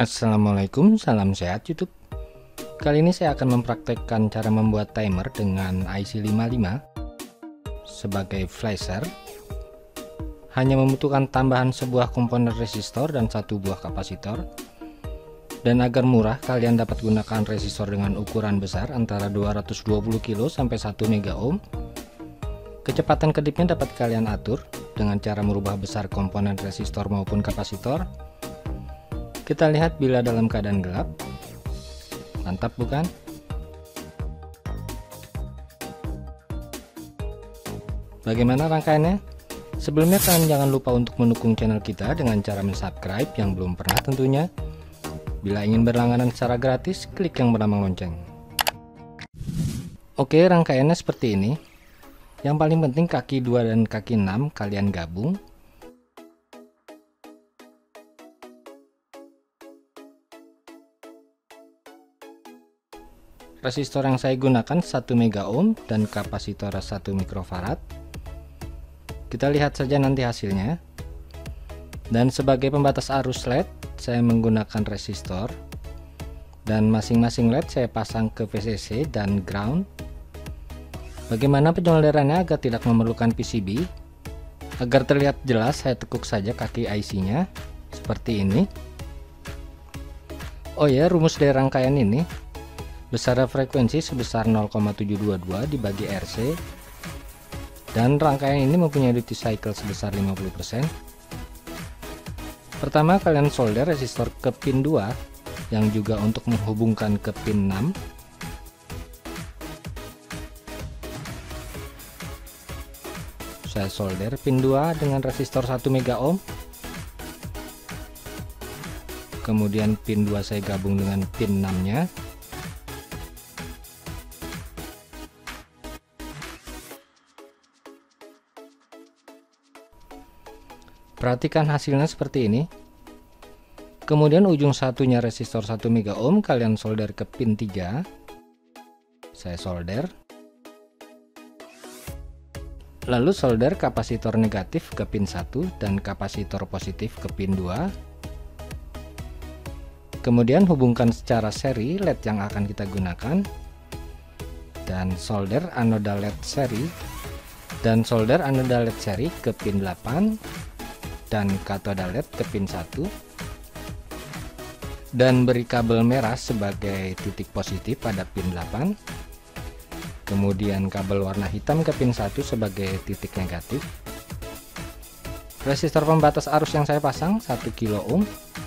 Assalamualaikum, salam sehat YouTube. Kali ini saya akan mempraktekkan cara membuat timer dengan IC55 sebagai flasher. Hanya membutuhkan tambahan sebuah komponen resistor dan satu buah kapasitor. Dan agar murah, kalian dapat gunakan resistor dengan ukuran besar antara 220 kilo sampai 1 mega ohm. Kecepatan kedipnya dapat kalian atur dengan cara merubah besar komponen resistor maupun kapasitor. Kita lihat bila dalam keadaan gelap. Mantap bukan? Bagaimana rangkaiannya? Sebelumnya kalian jangan lupa untuk mendukung channel kita dengan cara subscribe yang belum pernah tentunya. Bila ingin berlangganan secara gratis, klik yang bernama lonceng. Oke, rangkaiannya seperti ini. Yang paling penting kaki 2 dan kaki 6 kalian gabung. Resistor yang saya gunakan 1 mega ohm dan kapasitor 1 mikrofarad. Kita lihat saja nanti hasilnya. Dan sebagai pembatas arus LED, saya menggunakan resistor. Dan masing-masing LED saya pasang ke VCC dan ground. Bagaimana penyolderannya agar tidak memerlukan PCB? Agar terlihat jelas, saya tekuk saja kaki IC-nya seperti ini. Oh ya, rumus dari rangkaian ini. Besar frekuensi sebesar 0,722 dibagi RC. Dan rangkaian ini mempunyai duty cycle sebesar 50%. Pertama, kalian solder resistor ke pin 2 yang juga untuk menghubungkan ke pin 6. Saya solder pin 2 dengan resistor 1 mega ohm. Kemudian pin 2 saya gabung dengan pin 6-nya. Perhatikan hasilnya seperti ini. Kemudian ujung satunya resistor 1 mega ohm kalian solder ke pin 3. Saya solder. Lalu solder kapasitor negatif ke pin 1 dan kapasitor positif ke pin 2. Kemudian hubungkan secara seri LED yang akan kita gunakan. Dan solder anoda LED seri. Dan solder anoda LED seri ke pin 8. Dan katoda LED ke pin 1. Dan beri kabel merah sebagai titik positif pada pin 8. Kemudian kabel warna hitam ke pin 1 sebagai titik negatif. Resistor pembatas arus yang saya pasang 1 kilo ohm.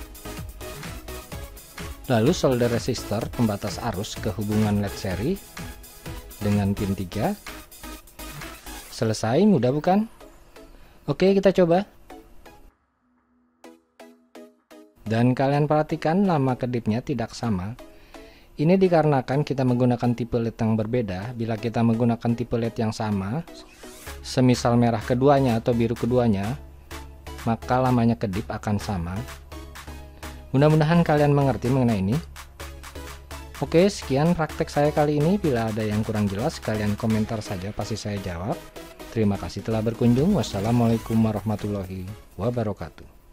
Lalu solder resistor pembatas arus ke hubungan LED seri dengan pin 3. Selesai, mudah bukan? Oke, kita coba. Dan kalian perhatikan nama kedipnya tidak sama. Ini dikarenakan kita menggunakan tipe LED yang berbeda. Bila kita menggunakan tipe LED yang sama, semisal merah keduanya atau biru keduanya, maka lamanya kedip akan sama. Mudah-mudahan kalian mengerti mengenai ini. Oke, sekian praktek saya kali ini. Bila ada yang kurang jelas, kalian komentar saja, pasti saya jawab. Terima kasih telah berkunjung. Wassalamualaikum warahmatullahi wabarakatuh.